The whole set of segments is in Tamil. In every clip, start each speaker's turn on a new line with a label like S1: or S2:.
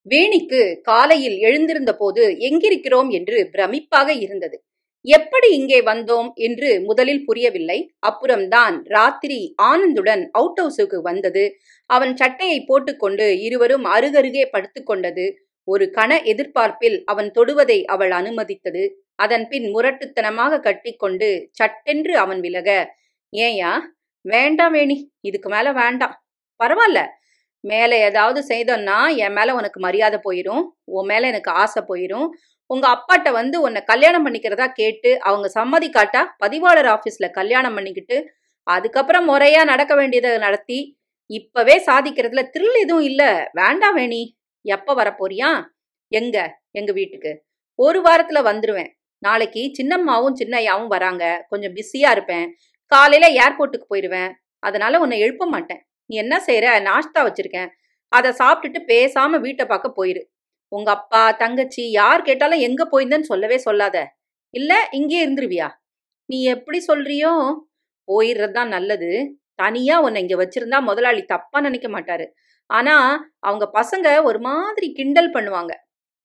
S1: வேணிக்கு காலையில் எழுந்திருந்த போது எங்கிருக்கிறோம் என்று பிரமிப்பாக இருந்தது. எப்படி இங்கே வந்தோம் என்று முதலில் புரியவில்லை. அப்புறம்தான் ராத்திரி ஆனந்துடன் அவுட் ஹவுஸுக்கு வந்தது. அவன் சட்டையை போட்டுக்கொண்டு இருவரும் அருகருகே படுத்துக்கொண்டது. ஒரு கண எதிர்பார்ப்பில் அவன் தொடுவதை அவள் அனுமதித்தது. அதன் பின் முரட்டுத்தனமாக கட்டிக்கொண்டு சட்டென்று அவன் விலக, ஏயா? வேண்டாம் வேணி, இதுக்கு மேல வேண்டாம். பரவாயில்ல, மேல ஏதாவது செய்தோன்னா என் மேல உனக்கு மரியாதை போயிரும், உன் மேல எனக்கு ஆசை போயிரும். உங்க அப்பாட்ட வந்து உன்னை கல்யாணம் பண்ணிக்கிறதா கேட்டு அவங்க சம்மதிக்காட்டா பதிவாளர் ஆபீஸ்ல கல்யாணம் பண்ணிக்கிட்டு அதுக்கப்புறம் முறையா நடக்க வேண்டியதை நடத்தி இப்பவே சாதிக்கிறதுல த்ரில் எதுவும் இல்ல. வேண்டாம் வேணி. எப்ப வரப்போறியா? எங்க? எங்க வீட்டுக்கு ஒரு வாரத்துல வந்துருவேன். நாளைக்கு சின்னம்மாவும் சின்னையாவும் வராங்க. கொஞ்சம் பிஸியா இருப்பேன். காலையில ஏர்போர்ட்டுக்கு போயிடுவேன். அதனால உன்னை எழுப்ப மாட்டேன். நீ என்ன செய்யற? நாஷ்தா வச்சிருக்கேன், அதை சாப்பிட்டுட்டு பேசாம வீட்டை பார்க்க போயிரு. உங்க அப்பா தங்கச்சி யார் கேட்டாலும் எங்க போயிருந்தேன்னு சொல்லவே சொல்லாத. இல்ல இங்கே இருந்துருவியா? நீ எப்படி சொல்றியோ போயிடுறதுதான் நல்லது. தனியா உன்னை இங்க வச்சிருந்தா முதலாளி தப்பா நினைக்க மாட்டாரு. ஆனா அவங்க பசங்க ஒரு மாதிரி கிண்டல் பண்ணுவாங்க.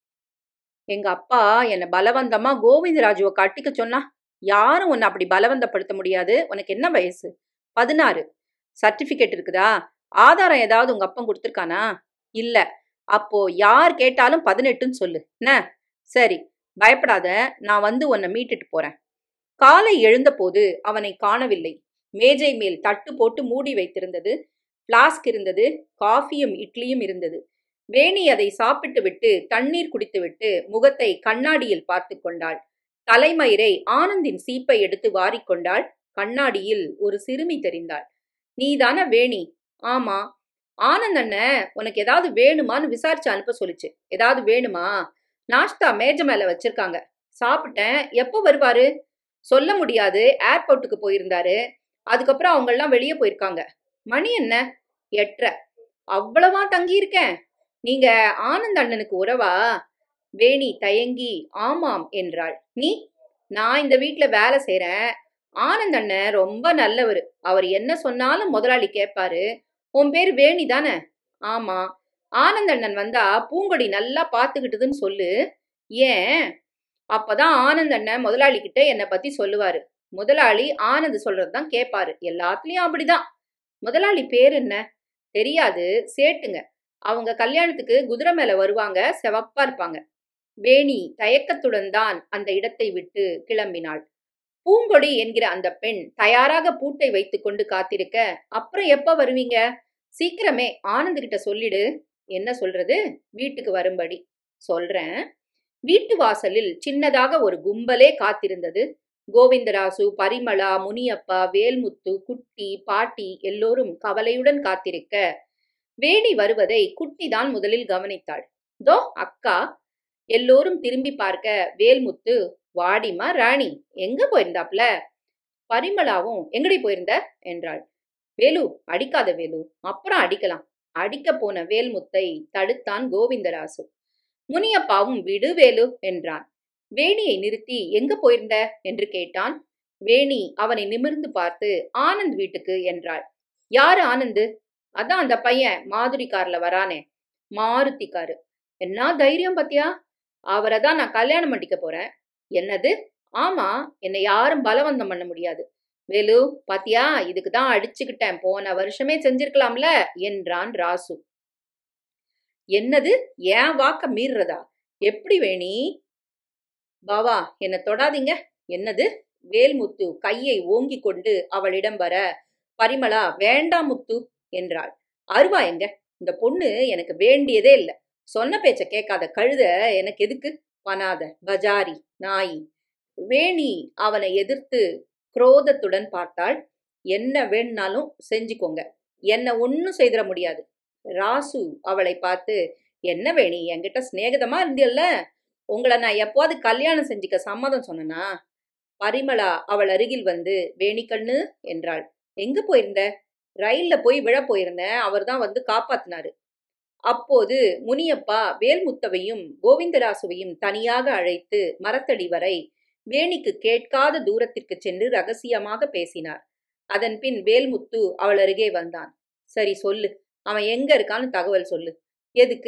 S1: எங்க அப்பா என்னை பலவந்தமா கோவிந்தராஜுவை கட்டிக்க சொன்னா. யாரும் உன்னை அப்படி பலவந்தப்படுத்த முடியாது. உனக்கு என்ன வயசு? 16. சர்டிபிகேட் இருக்குதா? ஆதாரம் ஏதாவது உங்க அப்பன் கொடுத்துருக்கானா? இல்ல. அப்போ யார் கேட்டாலும் 18ன்னு சொல்லு. என்ன? சரி, பயப்படாத. நான் வந்து உன்னை மீட்டுட்டு போறேன். காலை எழுந்தபோது அவனை காணவில்லை. மேஜை மேல் தட்டு போட்டு மூடி வைத்திருந்தது. பிளாஸ்க் இருந்தது. காஃபியும் இட்லியும் இருந்தது. வேணி அதை சாப்பிட்டு விட்டு தண்ணீர் குடித்துவிட்டு முகத்தை கண்ணாடியில் பார்த்து கொண்டாள். தலைமயிரை ஆனந்தின் சீப்பை எடுத்து வாரிக்கொண்டாள். கண்ணாடியில் ஒரு சிறுமி தெரிந்தாள். நீதான வேணி? ஆமா. ஆனந்த் அண்ணன் உனக்கு ஏதாவது வேணுமான்னு விசாரிச்சு அனுப்ப சொல்லிச்சு. ஏதாவது வேணுமா? நாஷ்தா மேஜை மேல வச்சிருக்காங்க. சாப்பிட்டேன். எப்போ வருவாரு? சொல்ல முடியாது. ஏர்போர்ட்டுக்கு போயிருந்தாரு. அதுக்கப்புறம் அவங்க எல்லாம் வெளியே போயிருக்காங்க. மணி என்ன? 8:30. அவ்வளவா தங்கி இருக்கேன். நீங்க ஆனந்த் அண்ணனுக்கு உறவா? வேணி தயங்கி ஆமாம் என்றாள். நீ? நான் இந்த வீட்டுல வேலை செய்யறேன். ஆனந்த் அண்ணன் ரொம்ப நல்லவர். அவர் என்ன சொன்னாலும் முதலாளி கேட்பாரு. உன் பேர் வேணி தானே? ஆமா. ஆனந்த் அண்ணன் வந்தா பூங்கொடி நல்லா பாத்துக்கிட்டுதுன்னு சொல்லு. ஏன்? அப்பதான் ஆனந்த் அண்ணன் முதலாளி கிட்ட என்னை பத்தி சொல்லுவாரு. முதலாளி ஆனந்த் சொல்றதுதான் கேட்பாரு. எல்லாத்துலயும் அப்படிதான். முதலாளி பேர் என்ன? தெரியாது. சேட்டுங்க. அவங்க கல்யாணத்துக்கு குதிரை மேல வருவாங்க. செவப்பா இருப்பாங்க. வேணி தயக்கத்துடன் தான் அந்த இடத்தை விட்டு கிளம்பினாள். பூங்கொடி என்கிற அந்த பெண் தயாராக பூட்டை வைத்துக் கொண்டு காத்திருக்க, அப்புறம் எப்ப வருவீங்க? சீக்கிரமே ஆனந்த் கிட்ட சொல்லிடு. என்ன சொல்றது? வீட்டுக்கு வரும்படி சொல்றேன். வீட்டு வாசலில் சின்னதாக ஒரு கும்பலே காத்திருந்தது. கோவிந்தராசு, பரிமளா, முனியப்பா, வேல்முத்து, குட்டி, பாட்டி எல்லோரும் கவலையுடன் காத்திருக்க, வேணி வருவதை குட்டிதான் முதலில் கவனித்தாள். தோ அக்கா. எல்லோரும் திரும்பி பார்க்க வேல்முத்து, வாடிமா ராணி, எங்க போயிருந்தாப்ல? பரிமளாவும் எங்கடி போயிருந்த என்றாள். வேலு, அடிக்காத வேலு, அப்புறம் அடிக்கலாம். அடிக்க போன வேல்முத்தை தடுத்தான் கோவிந்தராசு. முனியப்பாவும் விடு வேலு என்றான். வேணியை நிறுத்தி எங்க போயிருந்த என்று கேட்டான். வேணி அவனை நிமிர்ந்து பார்த்து ஆனந்த் வீட்டுக்கு என்றாள். யாரு ஆனந்து? அதான் அந்த பையன் மாதுரி கார்ல வரானே. மாருதி காரு. என்ன தைரியம் பத்தியா? அவரை தான் நான் கல்யாணம் பண்ணிக்க போறேன். என்னது? ஆமா, என்னை யாரும் பலவந்தம் பண்ண முடியாது. வேலு பாத்தியா, இதுக்கு தான் அடிச்சுக்கிட்டேன். போன வருஷமே செஞ்சிருக்கலாம்ல என்றான் ராசு. என்னது? ஏன் வாக்க மீறதா? எப்படி வேணி? பாவா, என்னை தொடாதீங்க. என்னது? வேல்முத்து கையை ஓங்கி கொண்டு அவளிடம் வர, பரிமளா வேண்டாம் முத்து என்றாள். அருவா எங்க? இந்த பொண்ணு எனக்கு வேண்டியதே இல்லை. சொன்ன பேச்ச கேட்காத கழுத எனக்கு எதுக்கு? பனாத பஜாரி நாயி. வேணி அவனை எதிர்த்து குரோதத்துடன் பார்த்தாள். என்ன வேணும்னாலும் செஞ்சுக்கோங்க, என்ன ஒன்னும் செய்திட முடியாது. ராசு அவளை பார்த்து, என்ன வேணி, என்கிட்ட சிநேகிதமா இருந்தியல்ல, உங்களை நான் எப்போது கல்யாணம் செஞ்சுக்க சம்மதம் சொன்னனா? பரிமளா அவள் அருகில் வந்து, வேணிக்கண்ணு என்றாள். எங்க போயிருந்த? ரயில்ல போய் விழ போயிருந்தேன். அவர் தான் வந்து காப்பாத்தினாரு. அப்போது முனியப்பா வேல்முத்தவையும் கோவிந்தராசுவையும் தனியாக அழைத்து மரத்தடி வரை வேணிக்கு கேட்காத தூரத்திற்கு சென்று ரகசியமாக பேசினார். அதன் பின் வேல்முத்து அவள் அருகே வந்தான். சரி சொல்லு, அவன் எங்க இருக்கான்னு தகவல் சொல்லு. எதுக்கு?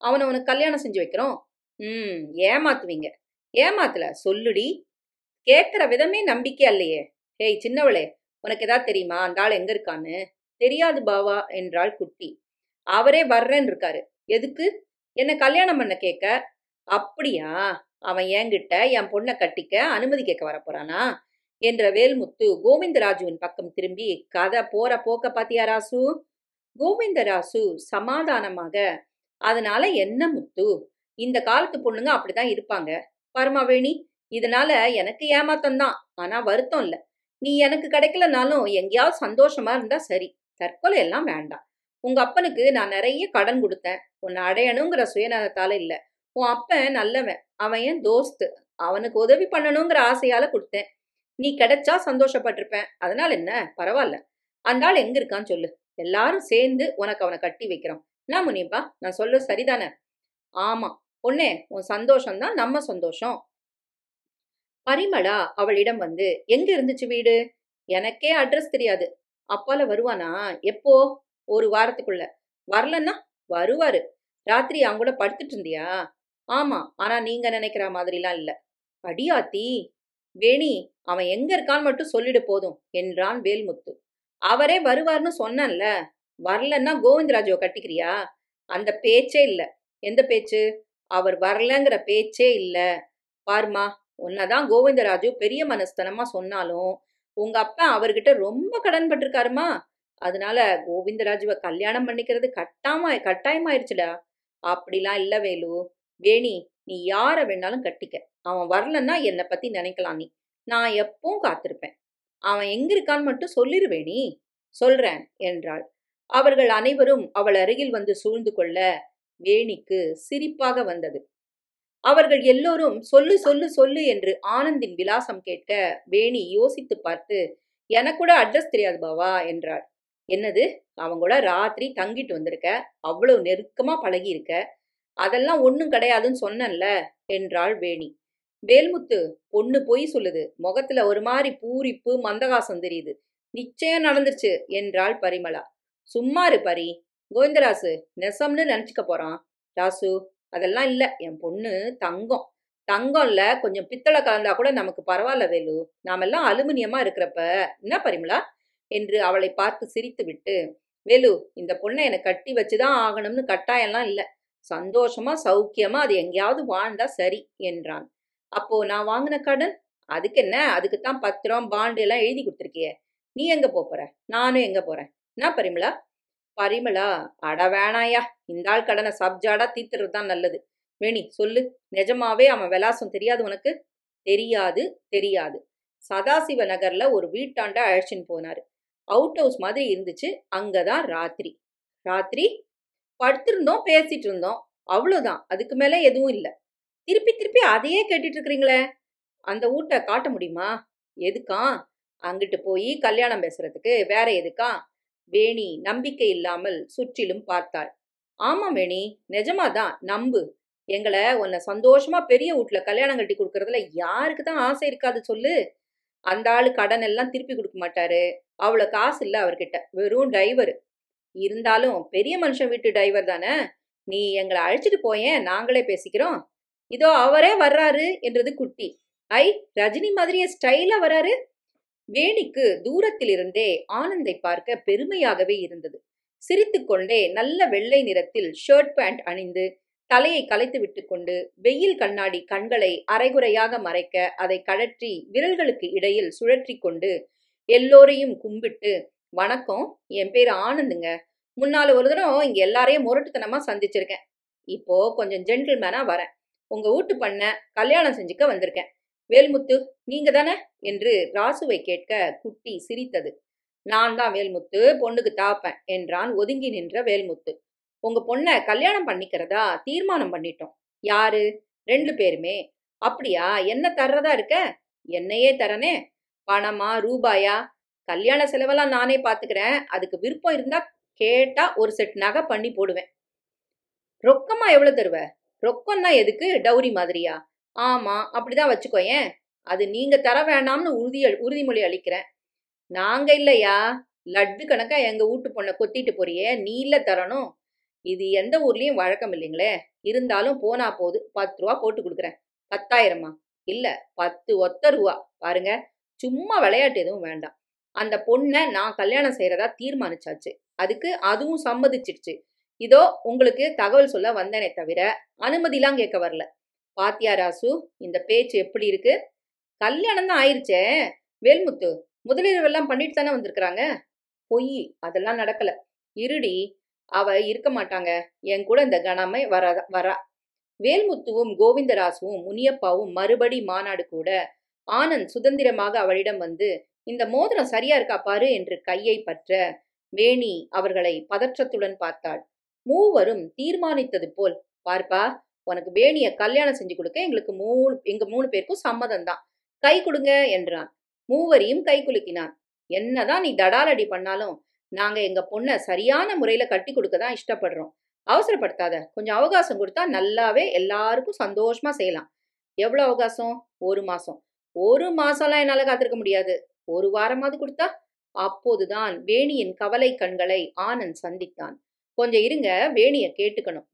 S1: அவனை உனக்கு கல்யாணம் செஞ்சு வைக்கிறோம். ஏமாத்துவீங்க. ஏமாத்தல, சொல்லுடி. கேட்கிற விதமே நம்பிக்கை இல்லையே. ஹேய் சின்னவளே, உனக்கு ஏதாவது தெரியுமா அந்த ஆள் எங்க இருக்கான்னு? தெரியாது பாவா என்றாள் குட்டி. அவரே வர்றேன்னு இருக்காரு. எதுக்கு? என்ன கல்யாணம் பண்ண கேட்க? அப்படியா? அவன் என்கிட்ட என் பொண்ணை கட்டிக்க அனுமதி கேட்க வரப்போறானா என்ற வேல்முத்து கோவிந்தராஜுவின் பக்கம் திரும்பி, கதை போற போக்க பாத்தியா ராசு? கோவிந்தராசு சமாதானமாக, அதனால என்ன முத்து, இந்த காலத்து பொண்ணுங்க அப்படிதான் இருப்பாங்க. பரமாவேணி, இதனால எனக்கு ஏமாத்தம் தான், ஆனா வருத்தம் இல்ல. நீ எனக்கு கிடைக்கலனாலும் எங்கேயாவது சந்தோஷமா இருந்தா சரி. தற்கொலை எல்லாம் வேண்டாம். உங்க அப்பனுக்கு நான் நிறைய கடன் கொடுத்தேன். உன்னை அடையணுங்கிற சுயநலத்தால இல்ல. உன் அப்பன் நல்லவன், அவன் என் தோஸ்து. அவனுக்கு உதவி பண்ணணுங்கிற ஆசையால கொடுத்தேன். நீ கிடைச்சா சந்தோஷப்பட்டிருப்பேன். அதனால என்ன, பரவாயில்ல. அந்த ஆள் எங்க இருக்கான்னு சொல்லு. எல்லாரும் சேர்ந்து உனக்கு அவனை கட்டி வைக்கிறோம். நான் முனிப்பா, நான் சொல்ல சரிதானே? ஆமா பொண்ணே, உன் சந்தோஷம்தான் நம்ம சந்தோஷம். பரிமளா அவளிடம் வந்து, எங்க இருந்துச்சு வீடு? எனக்கே அட்ரஸ் தெரியாது. அப்பால வருவானா? எப்போ? ஒரு வாரத்துக்குள்ள. வரலன்னா? வருவாரு. ராத்திரி அவங்க கூட படுத்துட்டு இருந்தியா? ஆமா, ஆனா நீங்க நினைக்கிற மாதிரிலாம் இல்ல. அடியாத்தி. வேணி, அவன் எங்க இருக்கான்னு மட்டும் சொல்லிடு போதும் என்றான் வேல்முத்து. அவரே வருவார்னு சொன்னேன்ல. வரலன்னா கோவிந்தராஜுவை கட்டிக்கிறியா? அந்த பேச்சே இல்ல. எந்த பேச்சு? அவர் வரலங்கிற பேச்சே இல்ல. பாருமா, உன்னதான் கோவிந்தராஜு பெரிய மனஸ்தனமா சொன்னாலும் உங்க அப்பா அவர்கிட்ட ரொம்ப கடன் பட்டிருக்காருமா. அதனால கோவிந்தராஜுவை கல்யாணம் பண்ணிக்கிறது கட்டாயமாயிருச்சுடா. அப்படிலாம் இல்ல வேலு. வேணி, நீ யார வேணாலும் கட்டிக்க. அவன் வரலன்னா என்னை பத்தி நினைக்கலாம் நீ. நான் எப்பவும் காத்திருப்பேன். அவன் எங்க இருக்கான்னு மட்டும் சொல்லிரு வேணி. சொல்றேன் என்றாள். அவர்கள் அனைவரும் அவள் அருகில் வந்து சூழ்ந்து கொள்ள வேணிக்கு சிரிப்பாக வந்தது. அவர்கள் எல்லோரும் சொல்லு சொல்லு சொல்லு என்று ஆனந்தின் விலாசம் கேட்க வேணி யோசித்து பார்த்து, எனக்கு கூட அட்ரஸ் தெரியாது பாவா என்றாள். என்னது, அவங்க கூட ராத்திரி தங்கிட்டு வந்திருக்க, அவ்வளவு நெருக்கமா பழகி இருக்க, அதெல்லாம் ஒண்ணும் கிடையாதுன்னு சொன்னேன்ல என்றாள் வேணி. வேல்முத்து, பொண்ணு பொய் சொல்லுது, முகத்துல ஒரு மாதிரி பூரிப்பு மந்தகாசம் தெரியுது. நிச்சயம் நடந்துருச்சு என்றாள் பரிமளா. சும்மா இரு பரி. கோவிந்தராசு நெசம்னு நினைச்சுக்க போறான். ராசு, அதெல்லாம் இல்ல. என் பொண்ணு தங்கம். தங்கம்ல கொஞ்சம் பித்தளை கலந்தா கூட நமக்கு பரவாயில்ல வேலு. நாமெல்லாம் அலுமினியமா இருக்கிறப்ப என்ன பரிமளா என்று அவளை பார்த்து சிரித்து விட்டு, வேலு, இந்த பொண்ணை எனக்கு கட்டி வச்சுதான் ஆகணும்னு கட்டாயம்லாம் இல்ல. சந்தோஷமா சௌக்கியமா அது எங்கேயாவது வாழ்ந்தா சரி என்றான். அப்போ நான் வாங்கின கடன்? அதுக்கு என்ன, அதுக்குத்தான் பத்திரம் பாண்டு எல்லாம் எழுதி கொடுத்துருக்கிய. நீ எங்க போற? நானும் எங்க போறேன்? என்ன பரிமளா? பரிமளா, அட வேணாயா, இந்த ஆள் கடனை சப்ஜாடா தீர்த்துறது தான் நல்லது. வேணி சொல்லு, நிஜமாவே அவன் விலாசம் தெரியாது உனக்கு? தெரியாது, தெரியாது. சதாசிவ நகர்ல ஒரு வீட்டாண்ட அழைச்சின்னு போனாரு. அவுட் ஹவுஸ் மாதிரி இருந்துச்சு. அங்கதான் ராத்திரி. ராத்திரி படுத்திருந்தோம், பேசிட்டு இருந்தோம், அவ்வளவுதான். அதுக்கு மேல எதுவும் இல்ல. திருப்பி திருப்பி அதையே கேட்டுட்டு இருக்கிறீங்களே. அந்த வீட்டை காட்ட முடியுமா? எதுக்கா? அங்கிட்டு போய் கல்யாணம் பேசுறதுக்கு, வேற எதுக்கா? வேணி நம்பிக்கை இல்லாமல் சுற்றிலும் பார்த்தாள். ஆமா வேணி, நிஜமாதான், நம்பு. எங்களை உன்னை சந்தோஷமா பெரிய வீட்டுல கல்யாணம் கட்டி கொடுக்கறதுல யாருக்கு தான் ஆசை இருக்காது சொல்லு. அந்த ஆளு கடன் எல்லாம் திருப்பி கொடுக்க மாட்டாரு. அவ்வளவு காசு இல்ல அவர்கிட்ட, வெறும் டிரைவர். இருந்தாலும் பெரிய மனுஷன் வீட்டு டிரைவர் தானே. நீ எங்களை அழைச்சிட்டு போயேன், நாங்களே பேசிக்கிறோம். இதோ அவரே வர்றாரு என்றது குட்டி. ஐ, ரஜினி மாதிரியே ஸ்டைலா வராரு. வேணிக்கு தூரத்திலிருந்தே ஆனந்தை பார்க்க பெருமையாகவே இருந்தது. சிரித்துக்கொண்டே நல்ல வெள்ளை நிறத்தில் ஷர்ட் பேண்ட் அணிந்து தலையை கலைத்து விட்டுக்கொண்டு வெயில் கண்ணாடி கண்களை அரைகுறையாக மறைக்க அதை கழற்றி விரல்களுக்கு இடையில் சுழற்றி கொண்டு எல்லோரையும் கும்பிட்டு, வணக்கம், என் பேர் ஆனந்துங்க. முன்னால ஒரு தடவை இங்க எல்லாரையும் முரட்டுத்தனமா சந்திச்சிருக்கேன். இப்போ கொஞ்சம் ஜென்டில்மேனா வரேன். உங்க வீட்டு பண்ண கல்யாணம் செஞ்சுக்க வந்திருக்கேன். வேல்முத்து, நீங்க தானே என்று ராசுவை கேட்க குட்டி சிரித்தது. நான் தான் வேல்முத்து, பொண்ணுக்கு தாப்பேன் என்றான் ஒதுங்கி நின்ற வேல்முத்து. உங்க பொண்ணை கல்யாணம் பண்ணிக்கிறதா தீர்மானம் பண்ணிட்டோம். யாரு? 2 பேருமே. அப்படியா? என்ன தர்றதா இருக்க? என்னையே தரனே. பணமா ரூபாயா? கல்யாண செலவெல்லாம் நானே பாத்துக்கிறேன். அதுக்கு விருப்பம் இருந்தா கேட்டா ஒரு செட் நகை பண்ணி போடுவேன். ரொக்கமா எவ்வளவு தருவ? ரொக்கம்னா எதுக்கு, டவுரி மாதிரியா? ஆமா, அப்படிதான் வச்சுக்கோயேன். அது நீங்க தர வேண்டாம்னு உறுதிமொழி அளிக்கிறேன். நாங்க இல்லையா, லட்டு கணக்கா எங்க வீட்டு பொண்ணை கொத்திட்டு போறியே, நீ இல்ல தரணும். இது எந்த ஊர்லயும் வழக்கம் இல்லைங்களே. இருந்தாலும் போனா போது 10 ரூபா போட்டு கொடுக்குறேன். 10,000மா? இல்ல, 10 ஒத்த ரூபா. பாருங்க, சும்மா விளையாட்டு எதுவும் வேண்டாம். அந்த பொண்ணை நான் கல்யாணம் செய்யறதா தீர்மானிச்சாச்சு. அதுக்கு அதுவும் சம்மதிச்சிடுச்சு. இதோ உங்களுக்கு தகவல் சொல்ல வந்தேனே தவிர அனுமதிலாம் கேட்க வரல. பாத்தியா ராசு, இந்த பேச்சு எப்படி இருக்கு? கல்யாணம் தான் ஆயிருச்சே வேல்முத்து, முதலீடுலாம் பண்ணிட்டு தானே வந்திருக்கிறாங்க. பொய், அதெல்லாம் நடக்கல. இருடி, அவ இருக்க மாட்டாங்க. என் கூட இந்த கணமே வரா. வேல்முத்துவும் கோவிந்தராசுவும் முனியப்பாவும் மறுபடி மாநாடு கூட ஆனந்த் சுதந்திரமாக அவளிடம் வந்து, இந்த மோதிரம் சரியா இருக்கா பாரு என்று கையை பற்ற வேணி அவர்களை பதற்றத்துடன் பார்த்தாள். மூவரும் தீர்மானித்தது போல், பார்ப்பா, உனக்கு வேணிய கல்யாணம் செஞ்சு கொடுக்க எங்க 3 பேருக்கும் சம்மதம் தான். கை கொடுங்க என்றான். மூவரையும் கை குலுக்கினான். என்னதான் நீ தடாலடி பண்ணாலும் நாங்க எங்க பொண்ண சரியான முறையில கட்டி கொடுக்க தான் இஷ்டப்படுறோம். அவசரப்படுத்தாத, கொஞ்சம் அவகாசம் கொடுத்தா நல்லாவே எல்லாருக்கும் சந்தோஷமா செய்யலாம். எவ்வளவு அவகாசம்? 1 மாசம். 1 மாசம்லாம் என்னால காத்திருக்க முடியாது. 1 வாரமாவது கொடுத்தா? அப்போதுதான் வேணியின் கவலை கண்களை ஆனந்த் சந்தித்தான். கொஞ்சம் இருங்க, வேணிய கேட்டுக்கணும்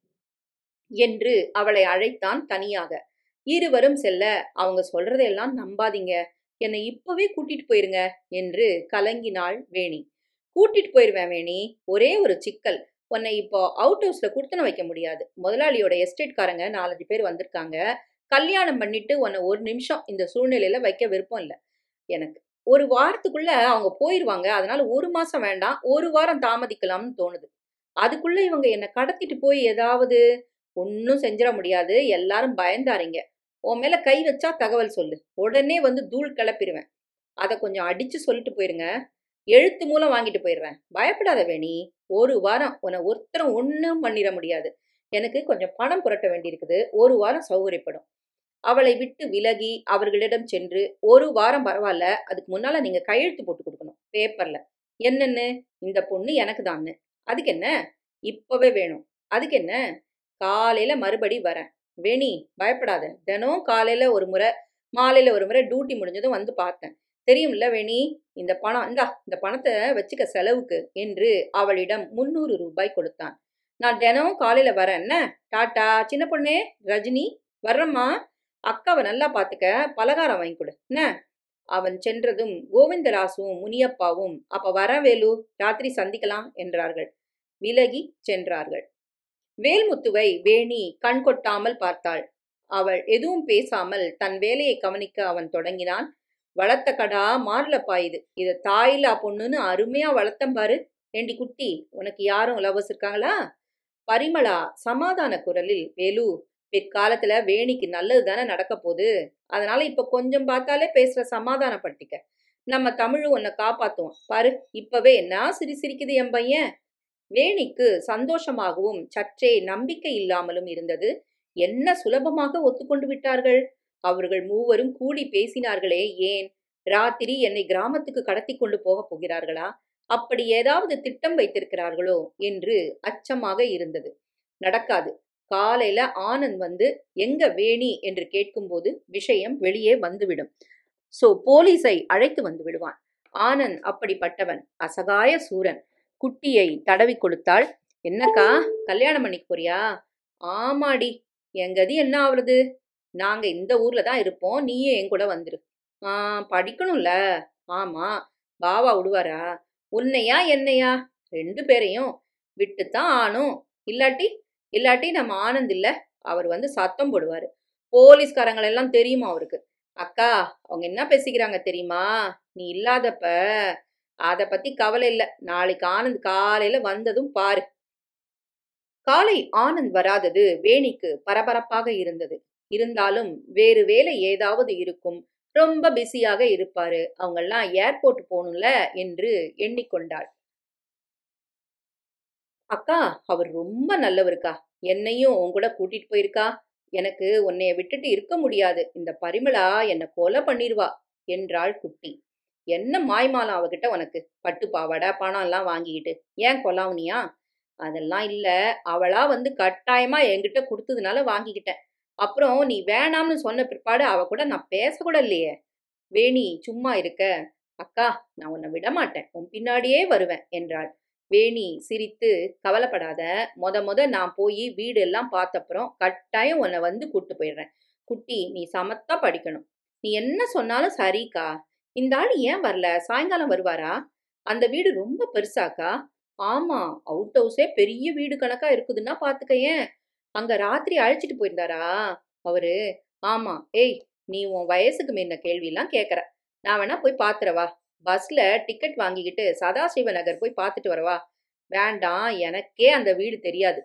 S1: என்று அவளை அழைத்தான் தனியாக. இருவரும் செல்ல, அவங்க சொல்றதையெல்லாம் நம்பாதீங்க, என்னை இப்பவே கூட்டிட்டு போயிருங்க என்று கலங்கினாள் வேணி. கூட்டிட்டு போயிருவேன் வேணி, ஒரே ஒரு சிக்கல், உன்னை இப்போ அவுட் ஹவுஸ்ல குடுத்தன வைக்க முடியாது. முதலாளியோட எஸ்டேட்காரங்க 4-5 பேர் வந்திருக்காங்க. கல்யாணம் பண்ணிட்டு உன்னை ஒரு நிமிஷம் இந்த சூழ்நிலையில வைக்க விருப்பம் இல்லை எனக்கு. 1 வாரத்துக்குள்ள அவங்க போயிருவாங்க. அதனால 1 மாசம் வேண்டாம், 1 வாரம் தாமதிக்கலாம்னு தோணுது. அதுக்குள்ள இவங்க என்னை கடத்திட்டு போய் ஏதாவது ஒன்னும் செஞ்சிட முடியாது. எல்லாரும் பயந்தாரீங்க. உன் மேல கை வச்சா தகவல் சொல்லு, உடனே வந்து தூள் கிளப்பிடுவேன். அதை கொஞ்சம் அடிச்சு சொல்லிட்டு போயிருங்க. எழுத்து மூலம் வாங்கிட்டு போயிடுறேன். பயப்படாத வேணி, 1 வாரம் உன்னை ஒருத்தரும் ஒன்னும் பண்ணிட முடியாது. எனக்கு கொஞ்சம் பணம் புரட்ட வேண்டியிருக்குது. 1 வாரம் சௌகரியப்படும். அவளை விட்டு விலகி அவர்களிடம் சென்று, 1 வாரம் பரவாயில்ல, அதுக்கு முன்னால நீங்க கையெழுத்து போட்டு கொடுக்கணும் பேப்பர்ல. என்னன்னு? இந்த பொண்ணு எனக்கு தான்னு. அதுக்கு என்ன? இப்பவே வேணும். அதுக்கு என்ன? காலையில மறுபடி வரேன். வேணி, பயப்படாத. தினம் காலையில ஒரு முறை, மாலையில ஒரு முறை டியூட்டி முடிஞ்சதும் வந்து பார்த்தேன். தெரியும்ல வேணி, இந்த பணம் இந்த பணத்தை வச்சுக்க செலவுக்கு என்று அவளிடம் 300 ரூபாய் கொடுத்தான். நான் தினம் காலையில வரேன். என்ன? டாட்டா சின்ன பொண்ணே. ரஜினி, வர்றம்மா. அக்காவை நல்லா பாத்துக்க, பலகாரம் வாங்கி கொடு என்ன. அவன் சென்றதும் கோவிந்தராசுவும் முனியப்பாவும், அப்ப வரேன் வேலு, ராத்திரி சந்திக்கலாம் என்றார்கள். விலகி சென்றார்கள். வேல்முத்துவை வேணி கண் கொட்டாமல் பார்த்தாள். அவள் எதுவும் பேசாமல் தன் வேலையை கவனிக்க அவன் தொடங்கினான். வளர்த்த கடா மார்ல பாயுது. இத தாயில்லா பொண்ணுன்னு அருமையா வளர்த்தம் பாரு. ஏண்டி குட்டி, உனக்கு யாரும் லவ்வர்ஸ் இருக்காங்களா? பரிமளா சமாதான குரலில், வேலு, பிற்காலத்துல வேணிக்கு நல்லது தானே நடக்க போகுது. அதனால இப்ப கொஞ்சம் பார்த்தாலே பேசுற, சமாதானப்படுத்திக்க. நம்ம தமிழ் உன்னை காப்பாத்துவோம் பாரு. இப்பவே என்ன சிரிக்குது என் பையன். வேணிக்கு சந்தோஷமாகவும் சற்றே நம்பிக்கை இல்லாமலும் இருந்தது. என்ன சுலபமாக ஒத்துக்கொண்டு விட்டார்கள். அவர்கள் மூவரும் கூடி பேசினார்களே ஏன்? ராத்திரி என்னை கிராமத்துக்கு கடத்தி கொண்டு போக போகிறார்களா? அப்படி ஏதாவது திட்டம் வைத்திருக்கிறார்களோ என்று அச்சமாக இருந்தது. நடக்காது. காலையில ஆனந்த் வந்து எங்க வேணி என்று கேட்கும்போது விஷயம் வெளியே வந்துவிடும். போலீஸை அழைத்து வந்து விடுவான். ஆனந்த் அப்படிப்பட்டவன், அசகாய சூரன். குட்டியை தடவி கொடுத்தாள். என்னக்கா, கல்யாணம் பண்ணிக்க போறியா? ஆமாடி. எங்கதி என்ன ஆகுறது? நாங்க இந்த ஊர்ல தான் இருப்போம், நீயே என் கூட வந்துரு. படிக்கணும்ல. ஆமா. பாவா விடுவாரா? உன்னையா என்னையா? 2 பேரையும் விட்டுத்தான் ஆனும். இல்லாட்டி நம்ம ஆனந்த் இல்ல, அவர் வந்து சத்தம் போடுவாரு. போலீஸ்காரங்களெல்லாம் தெரியுமா அவருக்கு. அக்கா, அவங்க என்ன பேசிக்கிறாங்க தெரியுமா? நீ இல்லாதப்ப. அத பத்தி கவலை இல்ல. நாளைக்கு ஆனந்த் காலையில வந்ததும் பாரு. காலை ஆனந்த் வராதது வேணிக்கு பரபரப்பாக இருந்தது. இருந்தாலும் வேறு வேலை ஏதாவது இருக்கும், ரொம்ப பிஸியாக இருப்பாரு, அவங்கெல்லாம் ஏர்போர்ட் போகணும்ல என்று எண்ணிக்கொண்டாள். அக்கா, அவர் ரொம்ப நல்லவருக்கா. என்னையும் உன் கூட கூட்டிட்டு போயிருக்கா. எனக்கு உன்னைய விட்டுட்டு இருக்க முடியாது. இந்த பரிமளா என்னை கொலை பண்ணிருவா என்றாள் குட்டி. என்ன மாய்மாலம் அவகிட்ட உனக்கு? பட்டு பாவாடை பணம் எல்லாம் வாங்கிக்கிட்டு ஏன் கொலாவுனியா? அதெல்லாம் இல்ல, அவளா வந்து கட்டாயமா என்கிட்ட கொடுத்ததுனால வாங்கிக்கிட்டேன். அப்புறம் நீ வேணாம்னு சொன்ன பிற்பாடு அவ கூட நான் பேசக்கூட இல்லையே. வேணி, சும்மா இருக்க. அக்கா, நான் உன்னை விட மாட்டேன், உன் பின்னாடியே வருவேன் என்றாள். வேணி சிரித்து, கவலைப்படாத. மொத நான் போய் வீடு எல்லாம் பார்த்தப்புறம் கட்டாயம் உன்னை வந்து கூட்டு போயிடுறேன். குட்டி, நீ சமத்தா படிக்கணும். நீ என்ன சொன்னாலும் சரிக்கா. இந்த ஆள் ஏன் வரல? சாயங்காலம் வருவாரா? அந்த வீடு ரொம்ப பெருசாக்கா. ஆமா, அவுட் ஹவுஸே பெரிய வீடு கணக்கா இருக்குதுன்னா பாத்துக்கயேன். அங்க ராத்திரி அழைச்சிட்டு போயிருந்தாரா அவரு? ஆமா. ஏய், நீ உன் வயசுக்கு முன்ன கேள்வியெல்லாம் கேக்குற. நான் வேணா போய் பாத்துறவா? பஸ்ல டிக்கெட் வாங்கிக்கிட்டு சதாசிவ நகர் போய் பார்த்துட்டு வரவா? வேண்டாம், எனக்கே அந்த வீடு தெரியாது.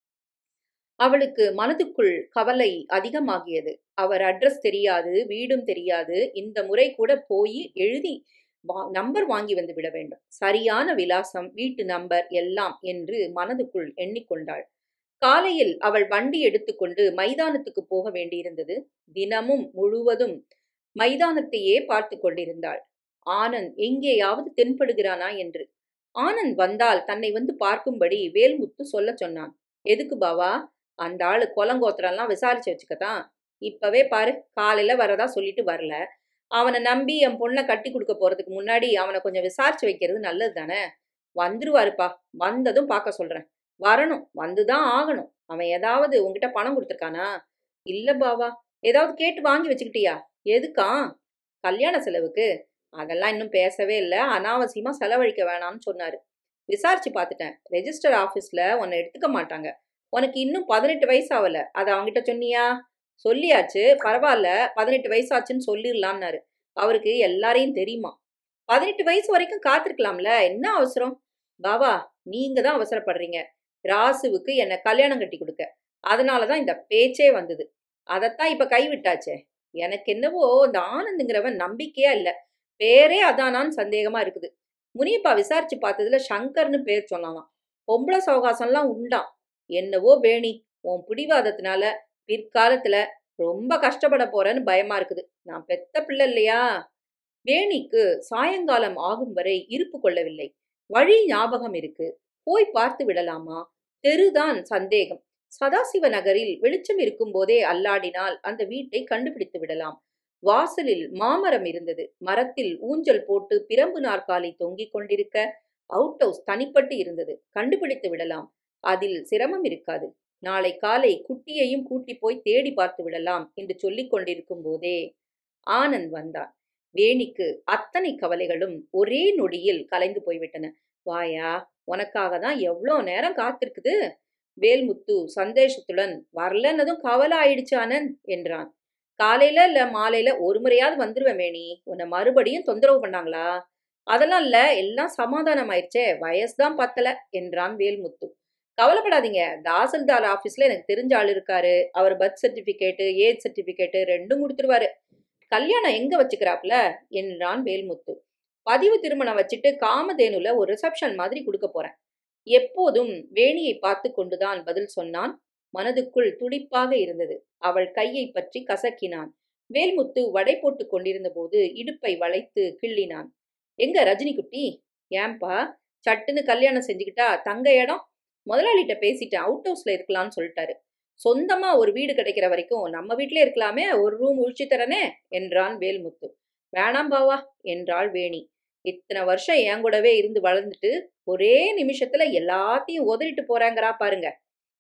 S1: அவளுக்கு மனதுக்குள் கவலை அதிகமாகியது. அவர் அட்ரஸ் தெரியாது, வீடும் தெரியாது. இந்த முறை கூட போய் எழுதி நம்பர் வாங்கி வந்து விட வேண்டும். சரியான விலாசம், வீட்டு நம்பர் எல்லாம் என்று மனதுக்குள் எண்ணிக்கொண்டாள். காலையில் அவள் வண்டி எடுத்துக்கொண்டு மைதானத்துக்கு போக வேண்டியிருந்தது. தினமும் முழுவதும் மைதானத்தையே பார்த்து கொண்டிருந்தாள். ஆனந்த் எங்கேயாவது தென்படுகிறானா என்று. ஆனந்த் வந்தால் தன்னை வந்து பார்க்கும்படி வேல்முத்து சொல்ல சொன்னான். எதுக்கு பாவா? அந்த ஆளு கொலங்கோத்திரம்லாம் விசாரிச்சு வச்சுக்கத்தான். இப்பவே பாரு, காலையில வரதா சொல்லிட்டு வரல. அவனை நம்பி என் பொண்ணை கட்டி கொடுக்க போறதுக்கு முன்னாடி அவனை கொஞ்சம் விசாரிச்சு வைக்கிறது நல்லது தானே? வந்துருவாருப்பா. வந்ததும் பார்க்க சொல்றேன். வரணும், வந்துதான் ஆகணும். அவன் ஏதாவது உன்கிட்ட பணம் கொடுத்துருக்கானா? இல்ல பாவா. ஏதாவது கேட்டு வாங்கி வச்சுக்கிட்டியா? எதுக்கா? கல்யாண செலவுக்கு. அதெல்லாம் இன்னும் பேசவே இல்லை. அனாவசியமா செலவழிக்க வேணாம்னு சொன்னாரு. விசாரிச்சு பார்த்துட்டேன். ரெஜிஸ்டர் ஆபீஸ்ல உன்னை எடுத்துக்க மாட்டாங்க. உனக்கு இன்னும் 18 வயசு ஆகல. அதை அவங்கிட்ட சொன்னியா? சொல்லியாச்சு. பரவாயில்ல, 18 வயசாச்சுன்னு சொல்லிடலாம்னாரு. அவருக்கு எல்லாரையும் தெரியுமா? 18 வயசு வரைக்கும் காத்திருக்கலாம்ல, என்ன அவசரம்? பாவா, நீங்க தான் அவசரப்படுறீங்க. ராசுவுக்கு என்ன கல்யாணம் கட்டி கொடுக்க. அதனாலதான் இந்த பேச்சே வந்தது. அதத்தான் இப்ப கைவிட்டாச்சே. எனக்கு என்னவோ இந்த ஆனந்துங்கிறவன் நம்பிக்கையா இல்ல. பேரே அதானான்னு சந்தேகமா இருக்குது. முனியப்பா விசாரிச்சு பார்த்ததுல சங்கர்னு பேர் சொன்னானாம். பொம்பளை சவகாசம்லாம் உண்டாம். என்னவோ வேணி, உன் பிடிவாதத்தினால பிற்காலத்துல ரொம்ப கஷ்டப்பட போறேன்னு பயமா இருக்குது. நான் பெத்த பிள்ளை இல்லையா? வேணிக்கு சாயங்காலம் ஆகும் வரை இருப்பு கொள்ளவில்லை. வழி ஞாபகம் இருக்கு. போய் பார்த்து விடலாமா? தெருதான் சந்தேகம். சதாசிவ நகரில் வெளிச்சம் இருக்கும் போதே அல்லாடினால் அந்த வீட்டை கண்டுபிடித்து விடலாம். வாசலில் மாமரம் இருந்தது. மரத்தில் ஊஞ்சல் போட்டு பிரம்பு நாற்காலி தொங்கிக் கொண்டிருக்க அவுட் ஹவுஸ் தனிப்பட்டு இருந்தது. கண்டுபிடித்து விடலாம். அதில் சிரமம் இருக்காது. நாளை காலை குட்டியையும் கூட்டி போய் தேடி பார்த்து விடலாம் என்று சொல்லிக் கொண்டிருக்கும் போதே ஆனந்த் வந்தான். வேணிக்கு அத்தனை கவலைகளும் ஒரே நொடியில் கலைந்து போய்விட்டன. வாயா, உனக்காக தான் எவ்வளோ நேரம் காத்திருக்குது. வேல்முத்து சந்தேஷத்துடன், வரலன்னதும் கவலை ஆயிடுச்சு ஆனந்த் என்றான். காலையில இல்ல மாலையில ஒரு முறையாவது வந்துருவேன் வேணி. உன்னை மறுபடியும் தொந்தரவு பண்ணாங்களா? அதெல்லாம் இல்ல, எல்லாம் சமாதானம் ஆயிடுச்சே, வயசுதான் பத்தல என்றான் வேல்முத்து. கவலைப்படாதீங்க, தாசில்தார் ஆபீஸ்ல எனக்கு தெரிஞ்ச ஆள் இருக்காரு. அவர் பர்த் சர்டிபிகேட்டு, ஏஜ் சர்டிபிகேட்டு ரெண்டும் கொடுத்துருவாரு. கல்யாணம் எங்க வச்சுக்கிறாப்ல என்றான் வேல்முத்து. பதிவு திருமணம் வச்சுட்டு காமதேனுல ஒரு ரிசப்ஷன் மாதிரி கொடுக்க போறேன். எப்போதும் வேணியை பார்த்து கொண்டுதான் பதில் சொன்னான். மனதுக்குள் துடிப்பாக இருந்தது. அவள் கையை பற்றி கசக்கினான். வேல்முத்து வடை போட்டு கொண்டிருந்த போது இடுப்பை வளைத்து கிள்ளினான். எங்க ரஜினி குட்டி? ஏன்பா சட்டுன்னு கல்யாணம் செஞ்சுக்கிட்டா? தங்க இடம் முதலாளிகிட்ட பேசிட்டேன், அவுட் ஹவுஸ்ல இருக்கலாம்னு சொல்லிட்டாரு. சொந்தமா ஒரு வீடு கிடைக்கிற வரைக்கும் நம்ம வீட்டிலே இருக்கலாமே, ஒரு ரூம் உழிச்சு தரனே என்றான் வேல்முத்து. வேணாம் பாவா என்றாள் வேணி. இத்தனை வருஷம் என் கூடவே இருந்து வளர்ந்துட்டு ஒரே நிமிஷத்துல எல்லாத்தையும் உதறிட்டு போறாங்கறா பாருங்க.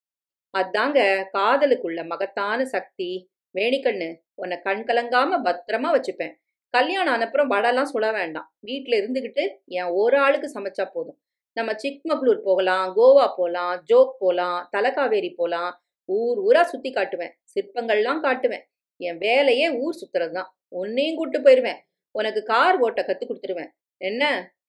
S1: அதாங்க காதலுக்குள்ள மகத்தான சக்தி. வேணிக்கண்ணு, உன்னை கண் கலங்காம பத்திரமா வச்சுப்பேன். கல்யாணம் ஆனப்புறம் வடெல்லாம் சுட வேண்டாம். வீட்டுல இருந்துகிட்டு என் ஒரு ஆளுக்கு சமைச்சா போதும். நம்ம சிக்மகளூர் போகலாம், கோவா போலாம், ஜோக் போலாம், தலக்காவேரி போலாம். ஊர் ஊரா சுத்தி காட்டுவேன். சிற்பங்கள்லாம் காட்டுவேன். என் வேலையே ஊர் சுத்துறது தான். உன்னையும் கூட்டு போயிருவேன். உனக்கு கார் ஓட்ட கத்து கொடுத்துருவேன். என்ன?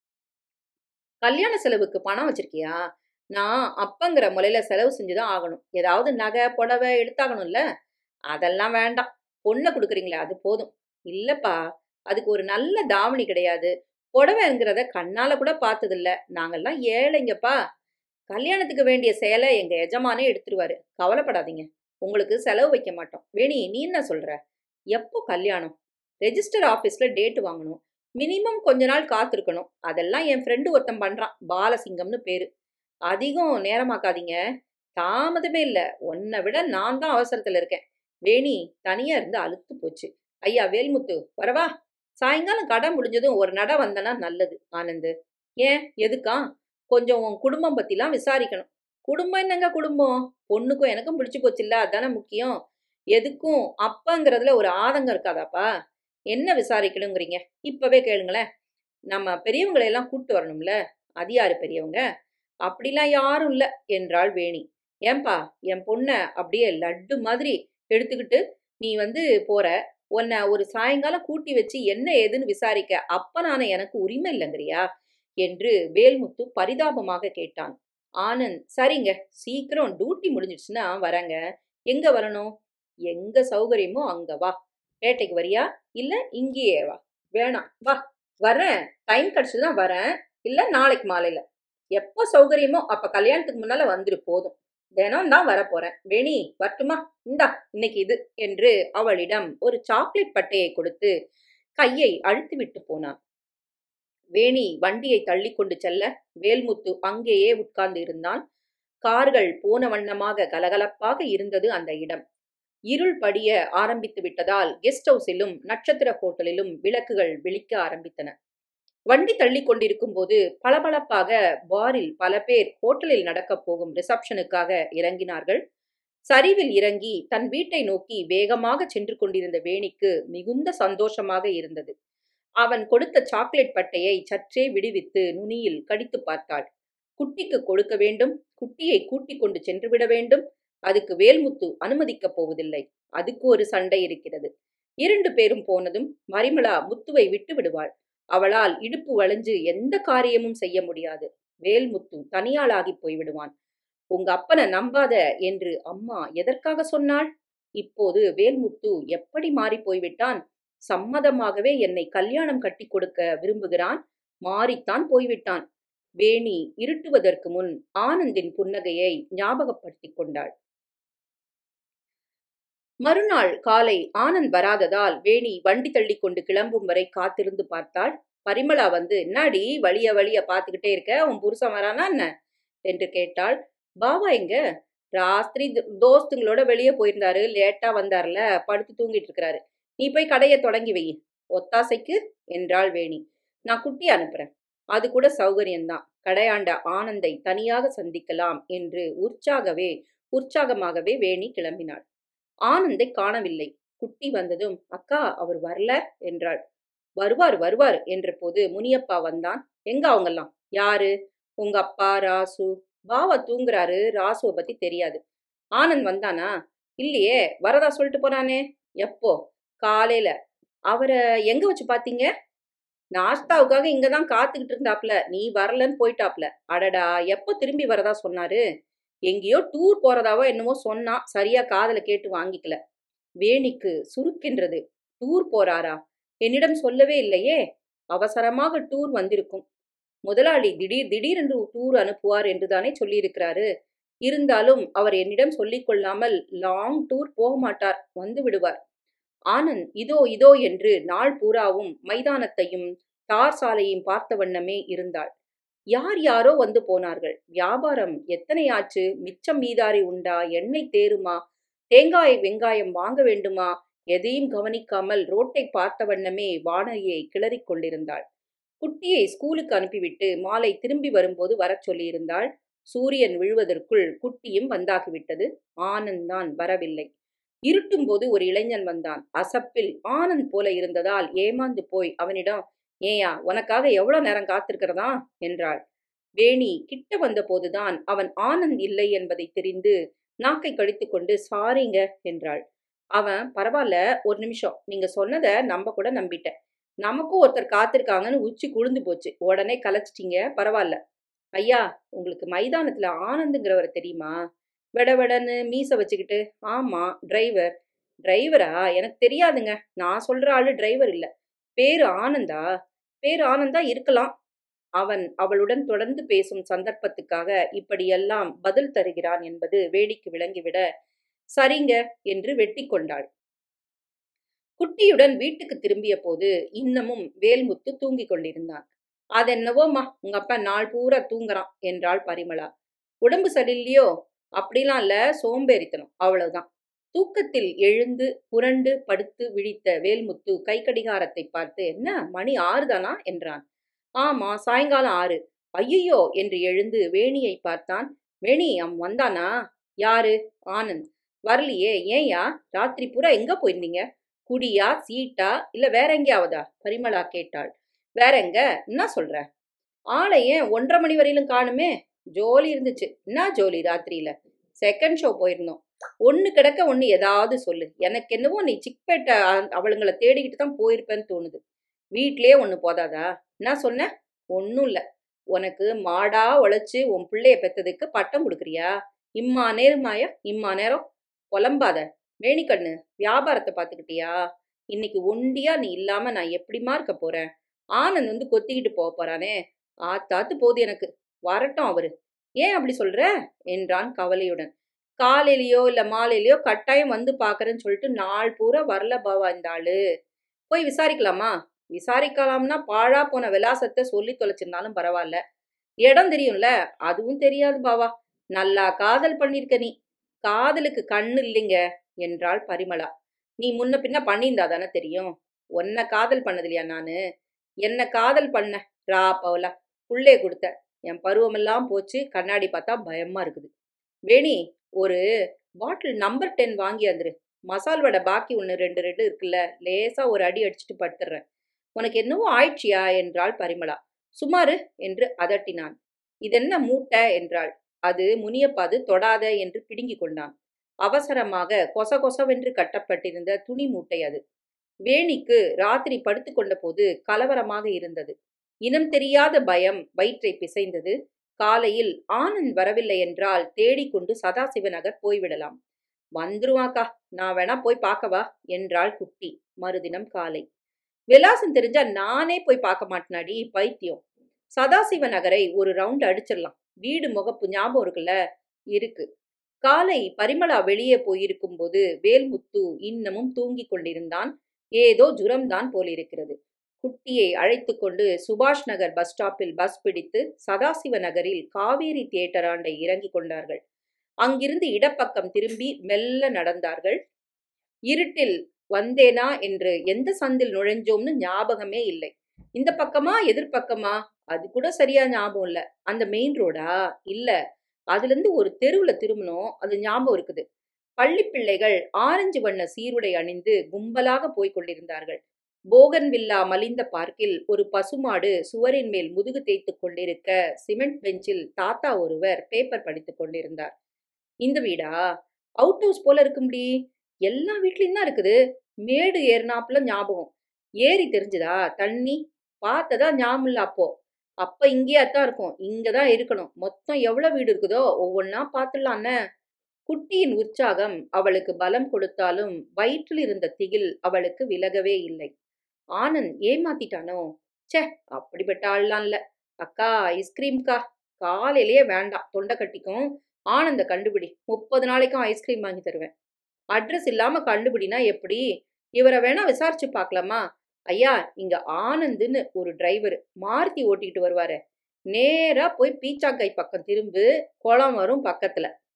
S1: கல்யாண செலவுக்கு பணம் வச்சிருக்கியா? நான் அப்பங்கிற முறையில செலவு செஞ்சுதான் ஆகணும். ஏதாவது நகை புடவை எடுத்தாகணும்ல. அதெல்லாம் வேண்டாம். பொண்ணை கொடுக்குறீங்களே அது போதும். இல்லப்பா, அதுக்கு ஒரு நல்ல தாவணி கிடையாது. புடவைங்கிறத கண்ணால கூட பார்த்ததில்ல. நாங்கெல்லாம் ஏழைங்கப்பா. கல்யாணத்துக்கு வேண்டிய சேலை எங்க எஜமானே எடுத்துருவாரு. கவலைப்படாதீங்க. உங்களுக்கு செலவு வைக்க மாட்டோம். வேணி, நீ என்ன சொல்ற? எப்போ கல்யாணம்? ரெஜிஸ்டர் ஆபீஸ்ல டேட் வாங்கணும். மினிமம் கொஞ்ச நாள் காத்திருக்கணும். அதெல்லாம் என் ஃப்ரெண்டு ஒருத்தன் பண்றான், பாலசிங்கம்னு பேரு. அதிகம் நேரமாக்காதீங்க. தாமதமே இல்ல. உன்னை விட நான் தான் அவசரத்துல இருக்கேன். வேணி தனியா இருந்து அலுத்து போச்சு. ஐயா வேல்முத்து, வரவா? சாயங்காலம் கடை முடிஞ்சதும் ஒரு நட வந்தனா நல்லது. ஆனந்து, ஏன் எதுக்கா? கொஞ்சம் உன் குடும்பம் பத்திலாம் விசாரிக்கணும். குடும்பம் என்னங்க குடும்பம்? பொண்ணுக்கும் எனக்கும் பிடிச்சு போச்சுல்ல, அதானே முக்கியம். எதுக்கும் அப்பங்கிறதுல ஒரு ஆதங்கம் இருக்காதாப்பா? என்ன விசாரிக்கணுங்கிறீங்க? இப்பவே கேளுங்களேன். நம்ம பெரியவங்களை எல்லாம் கூட்டு வரணும்ல. அது யாரு பெரியவங்க? அப்படிலாம் யாரும் இல்ல என்றாள் வேணி. ஏன்பா என் பொண்ண அப்படியே லட்டு மாதிரி எடுத்துக்கிட்டு நீ போற. உன்னை ஒரு சாயங்காலம் கூட்டி வச்சு என்ன ஏதுன்னு விசாரிக்க அப்பனான எனக்கு உரிமை இல்லைங்கிறியா என்று வேல்முத்து பரிதாபமாக கேட்டான். ஆனந்த், சரிங்க, சீக்கிரம் டியூட்டி முடிஞ்சிடுச்சுன்னா வரேங்க. எங்க வரணும்? எங்க சௌகரியமோ அங்க வா. பேட்டைக்கு வரியா இல்ல இங்கேயே வா? வேணாம், வா. வரேன், டைம் கிடைச்சதுன்னா வரேன், இல்ல நாளைக்கு மாலையில. எப்போ சௌகரியமோ அப்ப கல்யாணத்துக்கு முன்னால வந்துரு போதும். தினம் தான் வரப்போறேன். வேணி வரட்டுமா? இந்தா இன்னைக்கு இது என்று அவளிடம் ஒரு சாக்லேட் பட்டையை கொடுத்து கையை அழுத்தி விட்டு போனான். வேணி வண்டியை தள்ளி கொண்டு செல்ல வேல்முத்து அங்கேயே உட்கார்ந்து இருந்தான். கார்கள் போன வண்ணமாக கலகலப்பாக இருந்தது அந்த இடம். இருள் படிய ஆரம்பித்து விட்டதால் கெஸ்ட் ஹவுஸிலும் நட்சத்திர ஹோட்டலிலும் விளக்குகள் விழிக்க ஆரம்பித்தன. வண்டி தள்ளி கொண்டிருக்கும் போது பளபளப்பாக பாரில் பல பேர் ஹோட்டலில் நடக்கப் போகும் ரிசப்ஷனுக்காக இறங்கினார்கள். சரிவில் இறங்கி தன் வீட்டை நோக்கி வேகமாக சென்று கொண்டிருந்த வேணிக்கு மிகுந்த சந்தோஷமாக இருந்தது. அவன் கொடுத்த சாக்லேட் பட்டையை சற்றே விடுவித்து நுனியில் கடித்து பார்த்தாள். குட்டிக்கு கொடுக்க வேண்டும், குட்டியை கூட்டிக் கொண்டு சென்று விட வேண்டும். அதுக்கு வேல்முத்து அனுமதிக்கப் போவதில்லை. அதுக்கு ஒரு சண்டை இருக்கிறது. 2 பேரும் போனதும் மரிமளா முத்துவை விட்டு விடுவாள். அவளால் இடுப்பு வளைஞ்சு எந்த காரியமும் செய்ய முடியாது. வேல்முத்து தனியாளாகி போய்விடுவான். உங்க அப்பனை நம்பாத என்று அம்மா எதற்காக சொன்னாள்? இப்போது வேல்முத்து எப்படி மாறி போய்விட்டான்? சம்மதமாகவே என்னை கல்யாணம் கட்டி கொடுக்க விரும்புகிறான். மாறித்தான் போய்விட்டான். வேணி இருட்டுவதற்கு முன் ஆனந்தின் புன்னகையை ஞாபகப்படுத்திக் கொண்டாள். மறுநாள் காலை ஆனந்த் வராததால் வேணி வண்டி தள்ளி கொண்டு கிளம்பும் வரை காத்திருந்து பார்த்தாள். பரிமளா என்னாடி வழிய வழிய பார்த்துக்கிட்டே இருக்க, உன் புருஷன் வரானா என்ன என்று கேட்டாள். பாபா எங்க? ராத்திரி தோஸ்துங்களோட வெளியே போயிருந்தாரு, லேட்டா வந்தார்ல, படுத்து தூங்கிட்டு இருக்கிறாரு. நீ போய் கடையை தொடங்கி வை. ஒத்தாசைக்கு என்றாள் வேணி. நான் குட்டி அனுப்புறேன். அது கூட சௌகரியம்தான். கடையாண்ட ஆனந்தை தனியாக சந்திக்கலாம் என்று உற்சாகமாகவே வேணி கிளம்பினாள். ஆனந்தை காணவில்லை. குட்டி வந்ததும் அக்கா அவர் வரல என்றாள். வருவார் வருவார் என்ற போது முனியப்பா வந்தான். எங்க அவங்கெல்லாம்? யாரு? உங்க அப்பா, ராசு. பாவா தூங்குறாரு, ராசுவை பத்தி தெரியாது. ஆனந்த் வந்தானா? இல்லையே, வரதா சொல்லிட்டு போனானே. எப்போ? காலையில. அவரை எங்க வச்சு பாத்தீங்க? நாஸ்தாவுக்காக இங்கதான் காத்துக்கிட்டு இருந்தாப்ல, நீ வரலன்னு போயிட்டாப்ல. அடடா, எப்போ திரும்பி வரதா சொன்னாரு? எங்கேயோ டூர் போறதாவோ என்னமோ சொன்னா, சரியா காதுல கேட்டு வாங்கிக்கல. வேணிக்கு சுருக்கின்றது. டூர் போறாரா? என்னிடம் சொல்லவே இல்லையே. அவசரமாக டூர் வந்திருக்கும். முதலாளி திடீரென்று டூர் அனுப்புவார் என்றுதானே சொல்லியிருக்கிறாரு. இருந்தாலும் அவர் என்னிடம் சொல்லிக் கொள்ளாமல் லாங் டூர் போக மாட்டார், வந்து விடுவார். ஆனந்த் இதோ இதோ என்று நாள் பூராவும் மைதானத்தையும் தார் சாலையும் பார்த்த வண்ணமே இருந்தாள். யார் யாரோ வந்து போனார்கள். வியாபாரம் எத்தனை ஆச்சு? மிச்சம் மீதாரி உண்டா? எண்ணெய் தேருமா? தேங்காய் வெங்காயம் வாங்க வேண்டுமா? எதையும் கவனிக்காமல் ரோட்டை பார்த்த வண்ணமே வானதியை கிளறிக் கொண்டிருந்தாள். குட்டியை ஸ்கூலுக்கு அனுப்பிவிட்டு மாலை திரும்பி வரும்போது வரச் சொல்லியிருந்தாள். சூரியன் விழுவதற்குள் குட்டியும் வந்தாகிவிட்டது. ஆனந்த் தான் வரவில்லை. இருட்டும் போது ஒரு இளைஞன் வந்தான். அசப்பில் ஆனந்த் போல இருந்ததால் ஏமாந்து போய் அவனிடம், ஏயா உனக்காக எவ்வளவு நேரம் காத்திருக்கிறதா என்றாள். வேணி கிட்ட வந்த போதுதான் அவன் ஆனந்த் இல்லை என்பதை தெரிந்து நாக்கை கடித்துக் கொண்டு சாரிங்க என்றாள். அவன், பரவாயில்ல, ஒரு நிமிஷம், நீங்க சொன்னதை நம்ப கூட நம்பிட்டேன். நமக்கும் ஒருத்தர் காத்திருக்காங்கன்னு உச்சி குளிர்ந்து போச்சு. உடனே கலைச்சிட்டீங்க, பரவாயில்ல. ஐயா, உங்களுக்கு மைதானத்துல ஆனந்துங்கிறவரை தெரியுமா? வெடவெடன்னு மீச வச்சுக்கிட்டு. ஆமா, டிரைவர். டிரைவரா? எனக்கு தெரியாதுங்க. நான் சொல்ற ஆளு டிரைவர் இல்ல. பேரு ஆனந்தா? பேரு ஆனந்தா இருக்கலாம். அவன் அவளுடன் தொடர்ந்து பேசும் சந்தர்ப்பத்துக்காக இப்படியெல்லாம் பதில் தருகிறான் என்பது வேடிக்கு விளங்கிவிட, சரிங்க என்று வெட்டி கொண்டாள். குட்டியுடன் வீட்டுக்கு திரும்பிய போது இன்னமும் வேல்முத்து தூங்கிக் கொண்டிருந்தான். அதென்னவோம்மா, உங்க அப்பா நாள் பூரா தூங்குறான் என்றாள் பரிமளா. உடம்பு சரியில்லையோ? அப்படிலாம் இல்ல, சோம்பேறித்தனம், அவ்வளவுதான். தூக்கத்தில் எழுந்து புரண்டு படுத்து விழித்த வேல்முத்து கை கடிகாரத்தை பார்த்து, என்ன மணி 6 தானா என்றான். ஆமா, சாயங்காலம் 6. ஐயையோ என்று எழுந்து வேணியை பார்த்தான். வேணி, அவன் வந்தானா? யாரு? ஆனந்த். வரலையே, ஏன்யா? ராத்திரி பூரா எங்க போயிருந்தீங்க? குடியா, சீட்டா, இல்ல வேற எங்கேயாவதா? பரிமளா கேட்டாள். வேற எங்க? என்ன சொல்ற? ஆளை ஏன் 1:30 மணி வரையிலும் காணுமே? ஜோலி இருந்துச்சு. என்ன ஜோலி ராத்திரியில? செகண்ட் ஷோ போயிருந்தோம். ஒண்ணு கிடக்க ஒண்ணு ஏதாவது சொல்லு. எனக்கு என்னவோ நீ சிக்பேட்டை அவளுங்களை தேடிக்கிட்டு தான் போயிருப்பேன்னு தோணுது. வீட்லயே ஒண்ணு போதாதா? என்ன சொன்ன? ஒன்னும் இல்ல. உனக்கு மாடா உழைச்சு உன் பிள்ளைய பெத்ததுக்கு பட்டம் கொடுக்குறியா? இம்மா நேரமாயா? இம்மா நேரம் புலம்பாத. வேணிக்கண்ணு, வியாபாரத்தை பார்த்துக்கிட்டியா? இன்னைக்கு ஒண்டியா நீ இல்லாம நான் எப்படிமா இருக்க போறேன்? ஆனந்த் வந்து கொத்திக்கிட்டு போக போறானே. ஆத்தாத்து போகுது எனக்கு. வரட்டும் அவரு. ஏன் அப்படி சொல்ற என்றான் கவலையுடன். காலையிலயோ இல்ல மாலையிலயோ கட்டாயம் வந்து பாக்குறேன்னு சொல்லிட்டு நாள் பூரா வரல பாவா இந்த ஆளு. போய் விசாரிக்கலாமா? விசாரிக்கலாம்னா பாழா போன விலாசத்தை சொல்லி தொலைச்சிருந்தாலும் பரவாயில்ல. இடம் தெரியும்ல? அதுவும் தெரியாது பாவா. நல்லா காதல் பண்ணிருக்க நீ. காதலுக்கு கண்ணு இல்லைங்க என்றாள் பரிமளா. நீ முன்ன பின்ன பண்ணியிருந்தா தானே தெரியும். உன்னை காதல் பண்ணது இல்லையா நானு? என்ன காதல் பண்ண ரா பவுலா. புள்ளே கொடுத்த. என் பருவமெல்லாம் போச்சு. கண்ணாடி பார்த்தா பயமா இருக்குது. வேணி, ஒரு பாட்டில் நம்பர் 10 வாங்கி வந்துரு. மசால் வடை பாக்கி ஒன்று 2 இருக்குல்ல, லேசா ஒரு அடி அடிச்சுட்டு படுத்துடுறேன். உனக்கு என்னவோ ஆயிடுச்சியா என்றாள் பரிமளா. சுமாரு என்று அதட்டினான். இதென்ன மூட்டை என்றாள். அது முனியப்பாது, தொடாத என்று பிடுங்கி கொண்டான். அவசரமாக கொச கொசவென்று கட்டப்பட்டிருந்த துணி மூட்டை அது. வேணிக்கு ராத்திரி படுத்து கொண்ட போது கலவரமாக இருந்தது. இனம் தெரியாத பயம் வயிற்றை பிசைந்தது. காலையில் ஆனந்த் வரவில்லை என்றால் தேடிக்கொண்டு சதாசிவ நகர் போய்விடலாம். வந்துருவாக்கா, நான் வேணா போய் பார்க்கவா என்றாள் குட்டி மறுதினம் காலை. விலாசம் தெரிஞ்சா நானே போய் பார்க்க மாட்டேனாடி பைத்தியம். சதாசிவ நகரை ஒரு ரவுண்ட் அடிச்சிடலாம். வீடு முகப்பு ஞாபகம் இருக்குல்ல? இருக்கு. காலை பரிமளா வெளியே போயிருக்கும் போது வேல்முத்து இன்னமும் தூங்கிக் கொண்டிருந்தான். ஏதோ ஜுரம்தான் போலிருக்கிறது. குட்டியை அழைத்து கொண்டு சுபாஷ் நகர் பஸ் ஸ்டாப்பில் பஸ் பிடித்து சதாசிவ நகரில் காவேரி தியேட்டர் ஆண்டை இறங்கிக் கொண்டார்கள். அங்கிருந்து இடப்பக்கம் திரும்பி மெல்ல நடந்தார்கள். இருட்டில் வந்தேனா என்று எந்த சந்தில் நுழைஞ்சோம்னு ஞாபகமே இல்லை. இந்த பக்கமா எதிர்பக்கமா அது கூட சரியா ஞாபகம் இல்ல. அந்த மெயின் ரோடா? இல்ல, அதுல இருந்து ஒரு தெருவுல திரும்பணும், அது ஞாபகம் இருக்குது. பள்ளி பிள்ளைகள் ஆரஞ்சு வண்ண சீருடை அணிந்து கும்பலாக போய்க் கொண்டிருந்தார்கள். போகன்வில்லா மலிந்த பார்க்கில் ஒரு பசுமாடு சுவரின் மேல் முதுகு தேய்த்துக் கொண்டிருக்க சிமெண்ட் பெஞ்சில் தாத்தா ஒருவர் பேப்பர் படித்துக் கொண்டிருந்தார். இந்த வீடா? அவுட் ஹவுஸ் போல இருக்கும்படி. எல்லா வீட்லயும் தான் இருக்குது. மேடு ஏறினாப்புல ஞாபகம். ஏரி தெரிஞ்சுதா? தண்ணி பார்த்ததா ஞாபகம் இல்ல அப்போ. அப்ப இங்கேயாத்தான் இருக்கும். இங்கதான் இருக்கணும். மொத்தம் எவ்வளவு வீடு இருக்குதோ ஒவ்வொன்னா பார்த்துடலான்னு. குட்டியின் உற்சாகம் அவளுக்கு பலம் கொடுத்தாலும் வயிற்றில் இருந்த திகில் அவளுக்கு விலகவே இல்லை. ஆனந்த் ஏமாத்திட்டானோ? சே, அப்படிப்பட்ட ஆள்லாம் இல்ல. அக்கா, ஐஸ்கிரீம்கா. காலையிலேயே வேண்டாம், தொண்டை கட்டிக்கும். ஆனந்த கண்டுபிடி. 30 நாளைக்கும் ஐஸ்கிரீம் வாங்கி தருவேன். அட்ரஸ் இல்லாம கண்டுபிடினா எப்படி? இவரை வேணா விசாரிச்சு பார்க்கலாமா? ஐயா, இங்க ஆனந்துன்னு ஒரு டிரைவர் மாருதி ஓட்டிக்கிட்டு வருவாரு. நேரா போய் பீச்சாங்கை பக்கம் திரும்பு. குளம் வரும் பக்கத்துல.